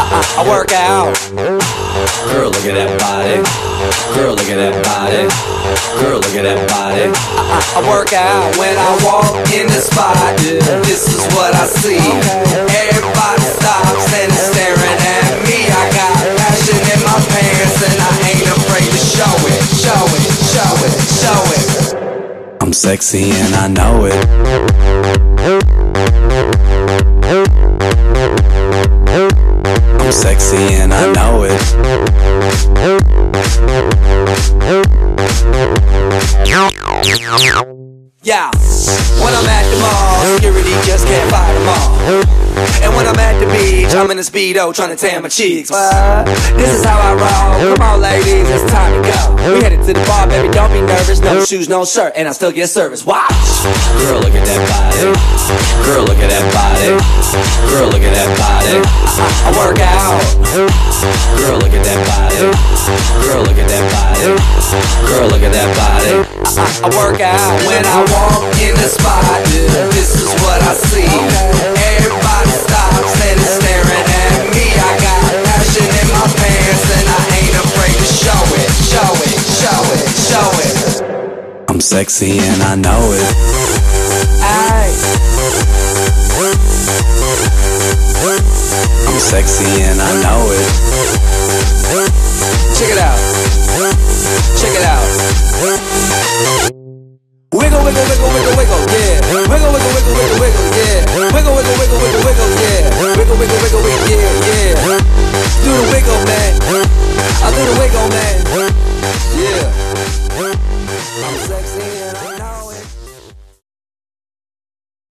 I work out. Girl, look at that body. Girl, look at that body. Girl, look at that body. I work out when I walk in the spot. This is what I see. Everybody stops and is staring at me. I got passion in my pants and I ain't afraid to show it. Show it, show it, show it. I'm sexy and I know it. I'm sexy and I know it. Yeah, when I'm at the mall, security just can't fight them all. And when I'm at the beach, I'm in a Speedo trying to tan my cheeks. This is how I roll. Come on ladies, it's time to go. We headed to the bar, baby, don't be nervous. No shoes, no shirt, and I still get service. Watch! Girl, look at that body. Girl, look at that body. Girl, look at that body. I work out. Girl, look at that body. Girl, look at that body. Girl, look at that body. I work out when I walk in the spot. This is what I see. Everybody stops and is staring at me. I got passion in my pants and I ain't afraid to show it. Show it, show it, show it. I'm sexy and I know it. Aye. I'm sexy and I know it. Check it out. Check it out. Wiggle, wiggle, wiggle, wiggle, wiggle, yeah. Wiggle, wiggle, wiggle, wiggle, wiggle, yeah. Wiggle, wiggle, wiggle, wiggle, wiggle, yeah. Wiggle, wiggle, wiggle, wiggle, yeah, yeah. Do the wiggle, man. I do the wiggle, man.